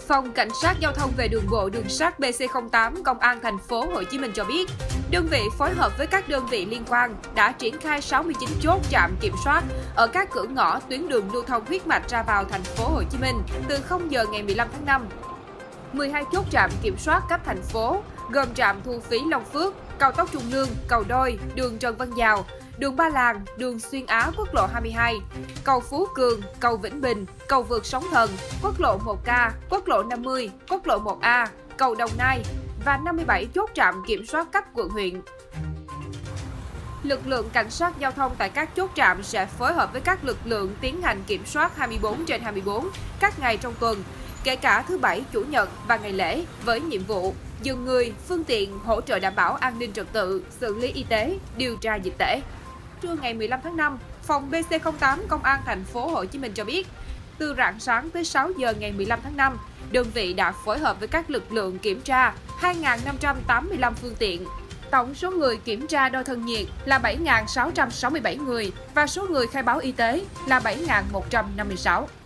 Phòng Cảnh sát Giao thông về đường bộ đường sắt BC08 Công an thành phố Hồ Chí Minh cho biết, đơn vị phối hợp với các đơn vị liên quan đã triển khai 69 chốt trạm kiểm soát ở các cửa ngõ tuyến đường lưu thông huyết mạch ra vào thành phố Hồ Chí Minh từ 0 giờ ngày 15 tháng 5. 12 chốt trạm kiểm soát cấp thành phố gồm trạm thu phí Long Phước, cao tốc Trung Lương, cầu Đôi, đường Trần Văn Dào, đường Ba Làng, đường Xuyên Á quốc lộ 22, cầu Phú Cường, cầu Vĩnh Bình, cầu vượt Sóng Thần, quốc lộ 1K, quốc lộ 50, quốc lộ 1A, cầu Đồng Nai và 57 chốt trạm kiểm soát cấp quận huyện. Lực lượng cảnh sát giao thông tại các chốt trạm sẽ phối hợp với các lực lượng tiến hành kiểm soát 24/24 các ngày trong tuần, kể cả thứ Bảy, Chủ nhật và ngày lễ, với nhiệm vụ dừng người, phương tiện, hỗ trợ đảm bảo an ninh trật tự, xử lý y tế, điều tra dịch tễ. Trưa ngày 15 tháng 5, phòng BC08 Công an thành phố Hồ Chí Minh cho biết, từ rạng sáng tới 6 giờ ngày 15 tháng 5, đơn vị đã phối hợp với các lực lượng kiểm tra 2.585 phương tiện. Tổng số người kiểm tra đo thân nhiệt là 7.667 người và số người khai báo y tế là 7.156.